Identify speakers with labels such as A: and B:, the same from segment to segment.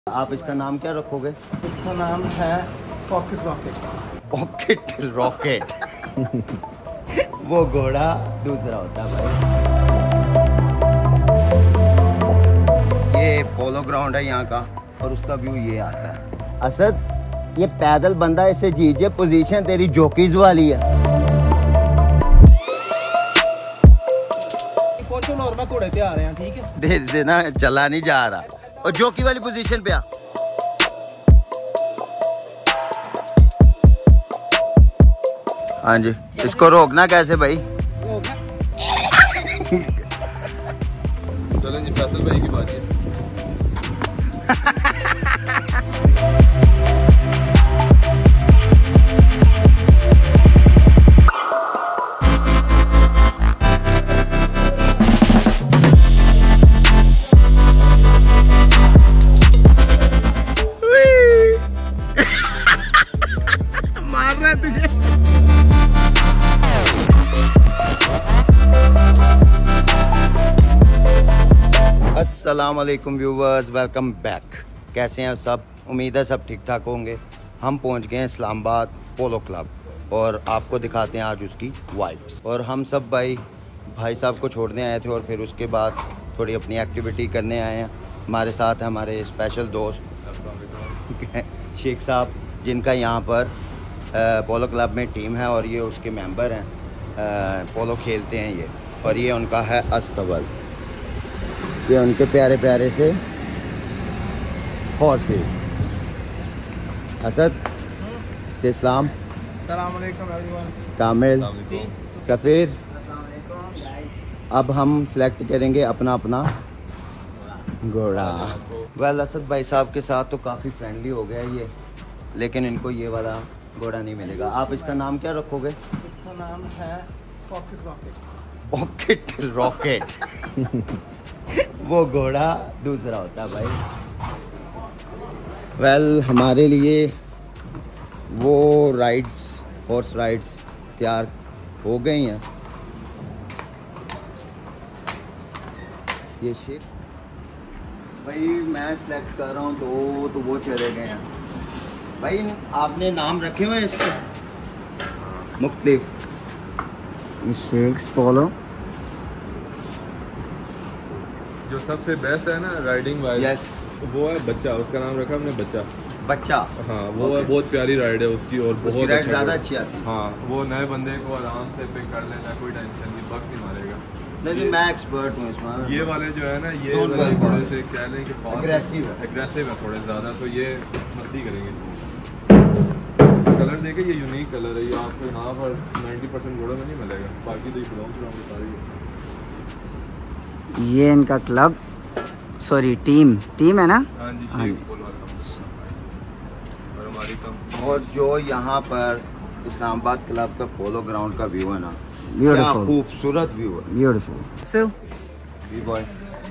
A: आप इसका नाम क्या रखोगे?
B: इसका नाम है पॉकेट रॉकेट।
A: पॉकेट रॉकेट वो घोड़ा दूसरा होता है भाई। ये पोलो ग्राउंड है यहाँ का और उसका व्यू ये आता है। असद, ये पैदल बंदा इसे जीजे, पोजीशन तेरी जोकीज वाली है।
B: और मैं घोड़े पे आ रहे हैं, ठीक है?
A: देर से ना चला नहीं जा रहा और जोकी वाली पोजीशन पे आ। हाँ जी, इसको रोकना कैसे भाई?
C: चलें जी, फैसल भाई की बात है।
A: मार रहा है तुझे। अस्सलाम वालेकुम व्यूवर्स, वेलकम बैक। कैसे हैं सब? उम्मीद है सब ठीक ठाक होंगे। हम पहुंच गए हैं इस्लामाबाद पोलो क्लब और आपको दिखाते हैं आज उसकी वाइब्स। और हम सब भाई साहब को छोड़ने आए थे और फिर उसके बाद थोड़ी अपनी एक्टिविटी करने आए हैं। हमारे साथ हैं हमारे स्पेशल दोस्त शेख साहब, जिनका यहाँ पर पोलो क्लब में टीम है और ये उसके मेंबर हैं। पोलो खेलते हैं ये, और ये उनका है अस्तबल। ये उनके प्यारे प्यारे से हॉर्सेस। असद से इस्लाम, कामिल, सफ़ीर। अब हम सेलेक्ट करेंगे अपना अपना घोड़ा। वेल, असद भाई साहब के साथ तो काफ़ी फ्रेंडली हो गया ये, लेकिन इनको ये वाला घोड़ा नहीं मिलेगा। आप इसका नाम क्या रखोगे?
B: इसका नाम है पॉकेट रॉकेट।
A: पॉकेट रॉकेट वो घोड़ा दूसरा होता है भाई। वेल, हमारे लिए वो राइड्स, हॉर्स राइड्स तैयार हो गई हैं। ये शेप भाई मैं सेलेक्ट कर रहा हूँ तो वो चले गए हैं भाई। आपने नाम रखे हुए हैं इसके मुख्तलिफ?
B: शेख्स पोलो
C: जो सबसे बेस्ट है ना राइडिंग वाइज,
A: यस,
C: वो है बच्चा। उसका नाम रखा हमने बच्चा।
A: बच्चा,
C: हाँ, वो है, बहुत प्यारी राइड है उसकी और बहुत अच्छा
A: ज़्यादा अच्छी आती है।
C: हाँ, वो नए बंदे को आराम से पिक कर लेता है, कोई टेंशन नहीं, वक्त नहीं मारेगा।
A: नहीं, मैं एक्सपर्ट हूँ इसमें।
C: ये वाले जो है ना, ये
A: Don't
C: वाले
A: worry
C: थोड़े से कह लें कि
A: Aggressive
C: एग्रेसिव है थोड़े ज़्यादा, तो ये मस्ती करेंगे। कलर देखे, ये यूनिक कलर है, ये आपको यहाँ पर 90% घोड़ों में नहीं मिलेगा, बाकी तो ये ब्राउन सारी है।
B: ये इनका क्लब, सॉरी टीम है ना?
C: हाँ जी,
B: हाँ जी।
C: और हमारी कम।
A: और जो यहाँ पर इस्लामाबाद क्लब का पोलो ग्राउंड का व्यू है ना, क्या
B: ब्यूटीफुल,
A: खूबसूरत व्यू है।
B: ब्यूटीफुल। सो
A: बॉय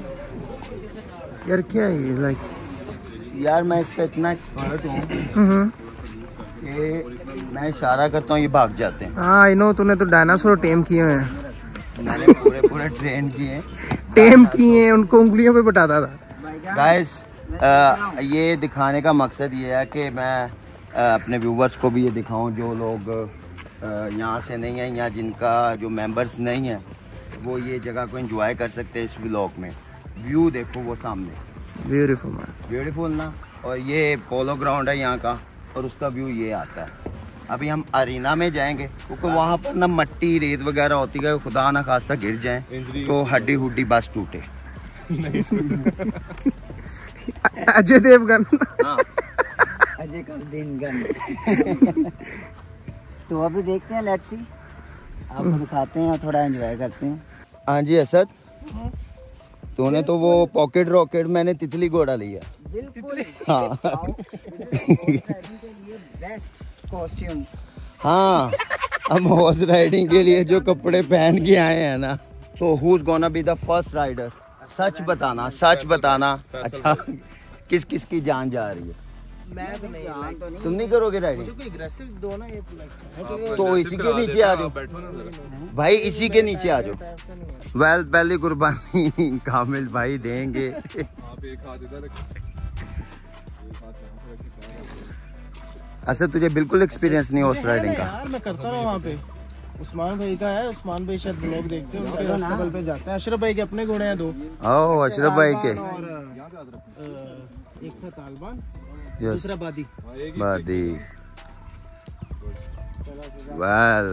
B: यार क्या है ये, लाइक
A: यार मैं इसका इतना एक्सपर्ट हूँ कि मैं इशारा करता हूँ ये भाग जाते हैं।
B: हाँ, आई नो, तूने तो डायनासोर टेम किए हैं।
A: मैंने पूरे ट्रेन किए हैं,
B: टेम किए हैं, उनको उंगलियों पे बताता था।
A: गाइस। ये दिखाने का मकसद ये है कि मैं अपने व्यूवर्स को भी ये दिखाऊं, जो लोग यहाँ से नहीं हैं या जिनका जो मेंबर्स नहीं हैं, वो ये जगह को एंजॉय कर सकते हैं। इस व्लॉग में व्यू देखो, वो सामने
B: ब्यूटीफुल मैन,
A: ब्यूटीफुल ना। और ये पोलो ग्राउंड है यहाँ का और उसका व्यू ये आता है। अभी हम अरीना में जाएंगे क्योंकि वहाँ पर ना मट्टी रेत वगैरह होती है, खुदा ना खास्ता गिर जाए तो हड्डी हुड्डी बस टूटे।
B: अजय देवगन।
A: हाँ,
D: अजय का दिन गन। तो अभी देखते हैं, लेट्स सी, आपको दिखाते हैं और थोड़ा एंजॉय करते हैं।
A: हाँ जी असद, तूने तो वो पॉकेट रॉकेट, मैंने तितली घोड़ा लिया।
D: बिल्कुल।
A: हाँ
D: के लिए बेस्ट कॉस्ट्यूम।
A: हाँ, हम हॉर्स राइडिंग के लिए जो कपड़े पहन के आए हैं ना। So who is gonna be the first rider? सच बताना, सच बताना। अच्छा, किस किस की जान जा रही है?
B: मैं तो नहीं,
A: तुम नहीं करोगे राइडिंग?
B: एग्रेसिव दो ना, ये
A: तो इसी के नीचे आ जाओ भाई, इसी के नीचे आ जाओ। वेल, पहली कुर्बानी कामिल भाई देंगे।
C: आप एक हाथ इधर रखें।
A: अच्छा तुझे बिल्कुल एक्सपीरियंस नहीं हॉर्स राइडिंग का?
E: यार मैं करता रहा वहाँ पे। उस्मान भाई का है, उस्मान भाई शायद ब्लॉग देखते हैं, उनके हॉस्टल पे जाते हैं। अशरफ भाई के अपने घोड़े हैं 2।
A: ओह अशरफ भाई के।
E: एक था तालिबान,
A: यस
E: दूसरा बादी।
A: बादी। वेल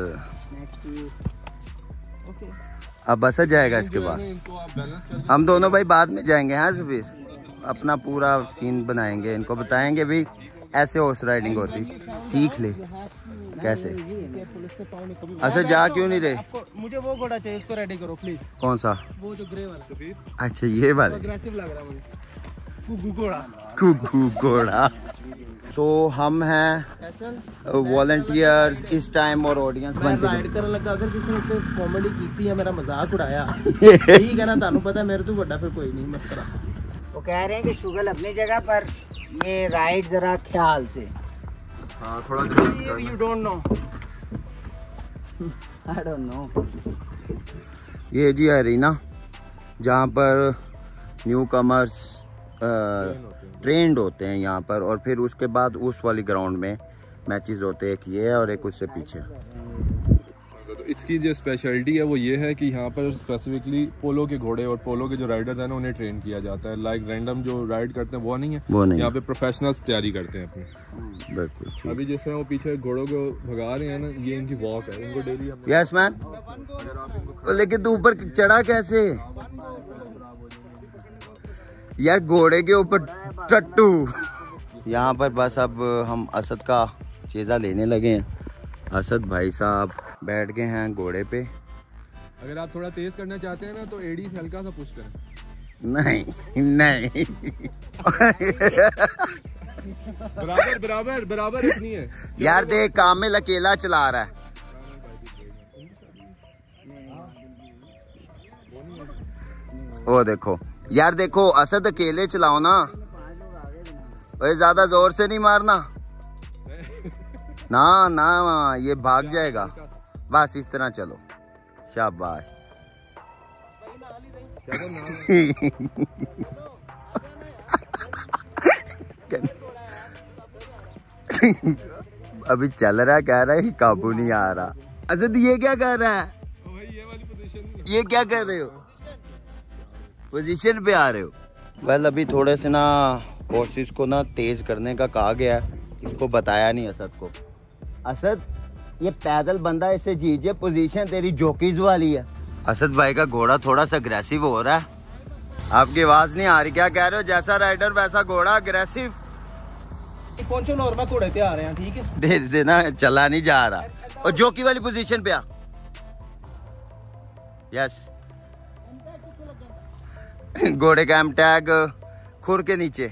A: अब बस जाएगा इसके बाद। हम दोनों भाई बाद में जाएंगे। हाँ फिर अपना पूरा सीन बनाएंगे, इनको बताएंगे भी ऐसे हॉर्स राइडिंग होती, सीख ले कैसे। अच्छा जा क्यों नहीं रहे?
E: मुझे वो घोड़ा चाहिए, उसको रेडी करो प्लीज।
A: कौन सा?
E: वो जो ग्रे वाला।
A: अच्छा ये वाला
E: अग्रेसिव लग रहा है मुझे, कुकू घोड़ा।
A: कुकू घोड़ा। तो हम हैं वॉलंटियर्स इस टाइम और ऑडियंस
E: मैं राइड करने लगा। अगर किसी ने कोई कॉमेडी की है, मेरा मजाक उड़ाया, ठीक है ना, तानू पता है मेरे तो बड़ा फिर कोई नहीं मस्करा।
D: वो कह रहे हैं कि शुगल अपनी जगह पर, ये राइड जरा ख्याल से।
C: हाँ थोड़ा
E: you don't know.
D: I don't know.
A: ये जी अरीना जहाँ पर न्यू कमर्स ट्रेंड होते हैं यहाँ पर, और फिर उसके बाद उस वाली ग्राउंड में मैचेस होते हैं। एक ये है और एक उससे पीछे।
C: तो इसकी जो स्पेशलिटी है वो ये है कि यहाँ पर स्पेसिफिकली पोलो के घोड़े और पोलो के जो राइडर्स हैं ना, उन्हें ट्रेन किया जाता है। लाइक रैंडम जो राइड करते हैं वो नहीं है,
A: वो नहीं।
C: यहाँ पे प्रोफेशनल्स तैयारी करते हैं अपनी।
A: बिल्कुल।
C: अभी जिस तरह वो पीछे घोड़ों को भगा रहे हैं ना, ये इनकी वॉक है। इनको डेली हम
A: यस मैन। लेकिन तू ऊपर चढ़ा कैसे यार? घोड़े के ऊपर टट्टू। यहाँ पर बस अब हम असद का चेज़ा लेने लगे हैं। असद भाई साहब बैठ गए हैं घोड़े पे।
C: अगर आप थोड़ा तेज करना चाहते हैं ना तो एडी से हल्का सा पुश करें।
A: नहीं नहीं
C: बराबर बराबर बराबर इतनी है
A: यार। देख कामिल अकेला चला रहा है। वो देखो यार, देखो असद अकेले चलाओ ना, ज्यादा जोर से नहीं मारना ना ना, ये भाग जाएगा। बस इस तरह चलो, शाबाश। अभी चल रहा, कह रहा है काबू नहीं आ रहा। असद ये क्या कर रहा है? ये क्या कर रहे हो? पोजीशन पे आ रहे हो? वेल अभी थोड़े से ना कोशिश को ना तेज करने का कहा गया है, इसको बताया नहीं असद को। असद ये पैदल बंदा, इसे जीजिए, पोजीशन तेरी जोकीज वाली है। असद भाई का घोड़ा थोड़ा सा अग्रेसिव हो रहा है। आपकी आवाज नहीं आ रही, क्या कह रहे हो? जैसा राइडर वैसा घोड़ा अग्रेसिव।
E: पहुंचो नॉर्मल घोड़े पे आ रहे हैं, ठीक है?
A: देर से ना चला नहीं जा रहा। और जोकी वाली पोजीशन पे आ। यस घोड़े का एम टैग खुर के नीचे।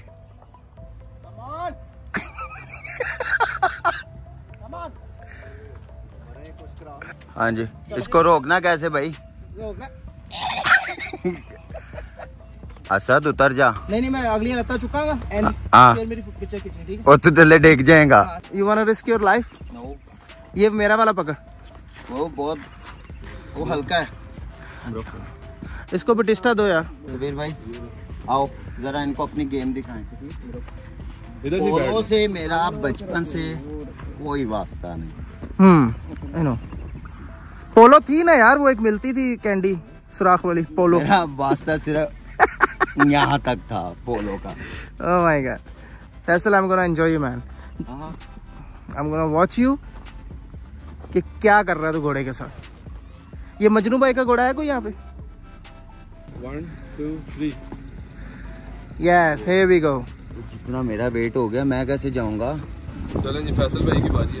A: हाँ जी, इसको रोकना कैसे भाई? असद उतर जा।
E: नहीं मैं अगली रत्ता चुकागा।
A: हाँ
E: मेरी पिक्चर खींचनी, ठीक है?
A: और तू थल्ले डेग जाएगा।
E: You want to risk your life?
A: No.
E: ये मेरा वाला पकड़,
A: वो बहुत वो हल्का है।
E: इसको बटिस्टा दो यार।
A: सबीर भाई आओ जरा इनको अपनी गेम दिखाएं।
C: इधर
A: पोलो से मेरा बचपन से कोई वास्ता नहीं।
E: I know. पोलो थी ना यार, वो एक मिलती थी कैंडी सुराख वाली पोलो।
A: मेरा वास्ता सिर्फ यहाँ तक था पोलो का।
E: Oh my God. Faisal, I'm gonna enjoy you man. I'm gonna watch you कि क्या कर रहा है तू घोड़े के साथ। ये मजनू भाई का घोड़ा है कोई यहाँ पे?
C: 1 2 3।
E: Yes, here we go.
A: जितना मेरा वेट हो गया मैं कैसे जाऊंगा?
C: चलें जी, फैसल भाई की बाजी है।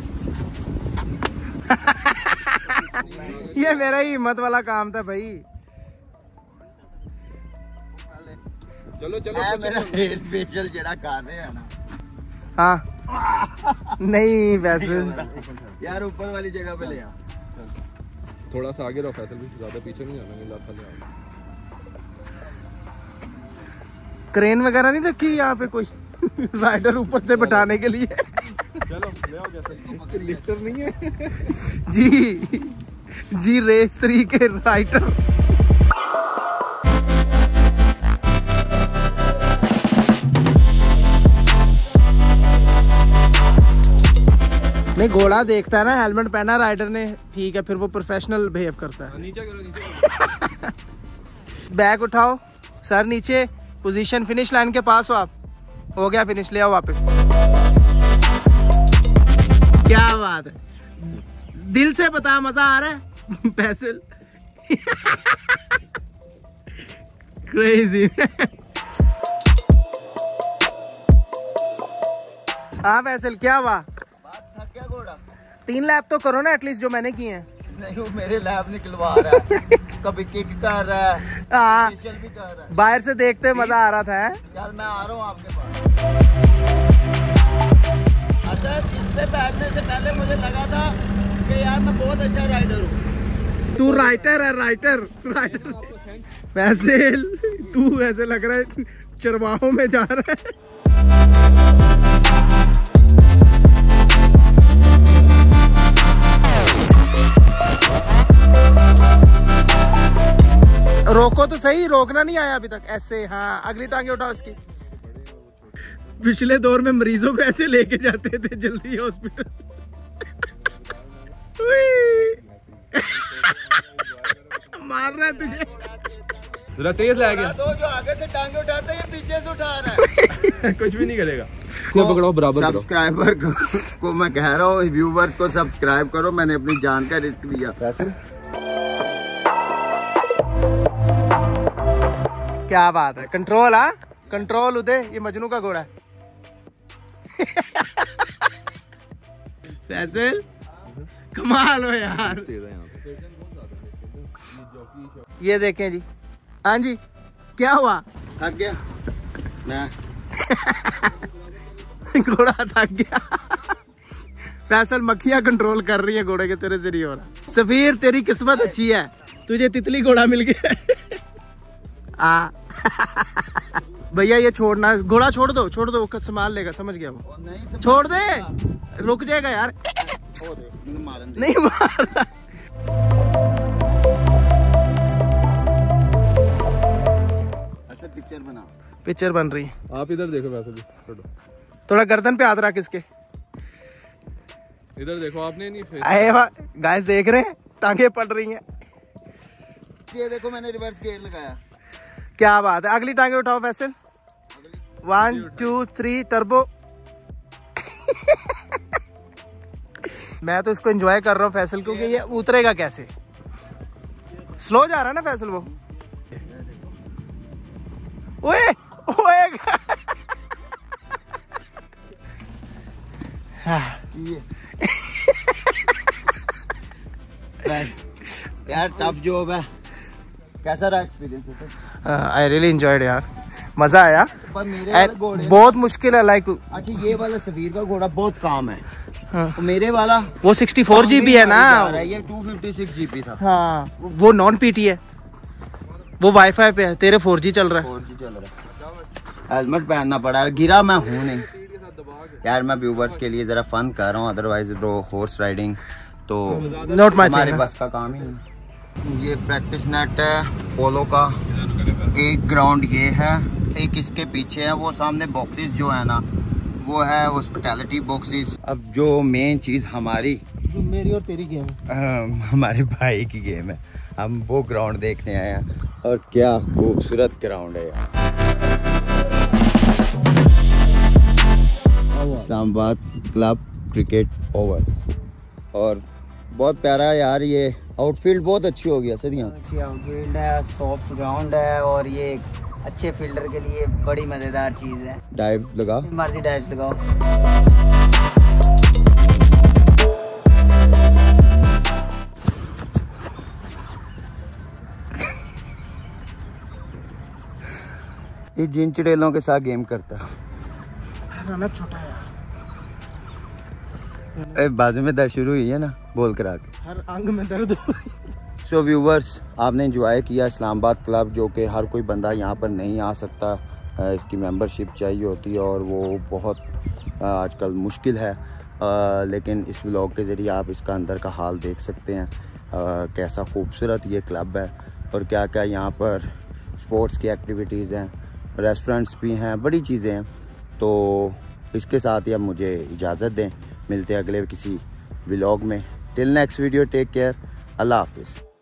E: ये मेरा ही हिम्मत वाला काम था भाई।
C: चलो चलो
A: मेरा हेड फेशियल जरा कर रहे हैं ना।
E: हाँ नहीं फैसल
A: यार ऊपर वाली जगह पे ले आ।
C: थोड़ा सा आगे रहो फैसल भी, ज्यादा पीछे नहीं जाना। मिला था ले।
E: क्रेन वगैरह नहीं रखी यहाँ पे कोई राइडर ऊपर से बैठाने के लिए?
C: चलो ले आओ जैसे। लिफ्टर नहीं है
E: जी रेस 3 के राइडर। नहीं घोड़ा देखता है ना, हेलमेट पहना राइडर ने, ठीक है, फिर वो प्रोफेशनल बिहेव करता है।
C: नीचे करो, नीचे करो।
E: बैग उठाओ सर, नीचे पोजीशन, फिनिश लाइन के पास हो आप। हो गया फिनिश, ले आओ वापस। क्या बात है, दिल से बता, मजा आ रहा है फैसल? क्रेजी। हाँ फैसल, क्या हुआ?
A: थक गया घोड़ा।
E: 3 लैप तो करो ना एटलीस्ट, जो मैंने किए हैं।
A: नहीं, वो मेरे लैब निकलवा रहा है। कभी किक कर रहा है,
E: हाँ,
A: फेशियल भी कर रहा है।
E: बाहर से देखते हुए मजा आ रहा था।
A: चल मैं आ रहा हूँ आपके पास। अच्छा, इस पे बैठने से पहले मुझे लगा था कि यार मैं बहुत अच्छा राइडर हूँ।
E: तू राइटर है, राइटर राइटर। फैसल तू ऐसे लग रहा है चरवाहों में जा रहा है। रोको तो सही, रोकना नहीं आया अभी तक। ऐसे, हाँ, अगली टांगे उठाओ इसकी। पिछले दौर में मरीजों को ऐसे लेके जाते थे जल्दी हॉस्पिटल। मार रहा है तुझे।
C: जरा तेज लाएगा।
A: तो जो आगे से टांगे उठाता है, ये पीछे से उठा रहा है।
C: कुछ भी नहीं करेगा। पकड़ो बराबर।
A: सब्सक्राइबर को मैं कह रहा हूँ, व्यूवर्स को सब्सक्राइब करो, मैंने अपनी जान का रिस्क दिया।
E: क्या बात है, कंट्रोल। हाँ कंट्रोल उदय, ये मजनू का घोड़ा है। फैसल कमाल हो यार। ये देखें जी। हाँ जी, क्या हुआ?
A: थक गया मैं।
E: घोड़ा थक गया। फैसल मक्खियां कंट्रोल कर रही है घोड़े के, तेरे से नहीं हो रहा। सफीर तेरी किस्मत अच्छी है, तुझे तितली घोड़ा मिल गया। भैया ये छोड़ना, घोड़ा छोड़ दो, छोड़ दो, वो संभाल लेगा, समझ गया वो। छोड़ दे, रुक जाएगा यार। नहीं मारना।
A: अच्छा पिक्चर बना,
E: पिक्चर बन रही है।
C: आप इधर देखो, वैसे भी
E: थोड़ा गर्दन पे हाथ रख इसके।
C: इधर देखो, आपने नहीं।
E: आए वाह, गाइस देख रहे हैं, टांगे पड़ रही हैं।
A: ये देखो मैंने रिवर्स गियर लगाया।
E: क्या बात है, अगली टांगे उठाओ फैसल। 1 2 3 टर्बो। मैं तो इसको एंजॉय कर रहा हूँ फैसल, क्योंकि ये उतरेगा कैसे। स्लो जा रहा है ना फैसल वो। ओए ओए।
A: यार टफ जॉब है। कैसा रहा एक्सपीरियंस?
E: आई रियली एंजॉयड यार, मजा आया।
A: पर मेरे वाले घोड़े
E: बहुत मुश्किल है लाइक।
A: अच्छा, ये वाला सफीर का घोड़ा बहुत काम है।
E: हाँ।
A: तो मेरे वाला
E: वो 64 GB है ना,
A: ये 256 GB था।
E: हाँ वो नॉन पीटी है, वो वाईफाई पे है। तेरे 4G चल रहा है।
A: 4G चल रहा है। हेलमेट पहनना पड़ा है, गिरा मैं हूँ नहीं यार। मैं व्यूवर्स के लिए जरा फन कर रहा हूँ, अदरवाइज हॉर्स राइडिंग तो
E: नॉट माय
A: हमारे
E: थिंग।
A: बस का काम ही नहीं। ये प्रैक्टिस नेट है पोलो का। एक ग्राउंड ये है, एक इसके पीछे है, वो सामने बॉक्सेस जो है ना, वो है हॉस्पिटैलिटी बॉक्सेस। अब जो मेन चीज़ हमारी,
E: जो मेरी और तेरी गेम है,
A: हमारे भाई की गेम है, हम वो ग्राउंड देखने आए हैं। और क्या खूबसूरत ग्राउंड है यार। Islamabad Club cricket over. और बहुत प्यारा है यार, ये आउटफील्ड बहुत अच्छी हो गया सर यहाँ।
D: अच्छी आउटफील्ड है, सॉफ्ट ग्राउंड है, और ये अच्छे फील्डर के लिए बड़ी मज़ेदार चीज़ है।
A: डाइव लगा,
D: मर्जी डाइव लगाओ।
A: ये जिन चिड़ेलों के साथ गेम करता है।
E: छोटा है
A: बाजू में दर्द शुरू हुई है ना, बोल कर आके
E: हर अंग में दर्द।
A: सो व्यूवर्स, आपने एंजॉय किया इस्लामाबाद क्लब, जो कि हर कोई बंदा यहाँ पर नहीं आ सकता। इसकी मेंबरशिप चाहिए होती है और वो बहुत आजकल मुश्किल है। लेकिन इस व्लॉग के ज़रिए आप इसका अंदर का हाल देख सकते हैं, कैसा खूबसूरत ये क्लब है और क्या क्या यहाँ पर स्पोर्ट्स की एक्टिविटीज़ हैं, रेस्टोरेंट्स भी हैं, बड़ी चीज़ें हैं। तो इसके साथ ही अब मुझे इजाज़त दें। मिलते हैं अगले किसी व्लॉग में। Till next video, take care, अल्लाह हाफिज़।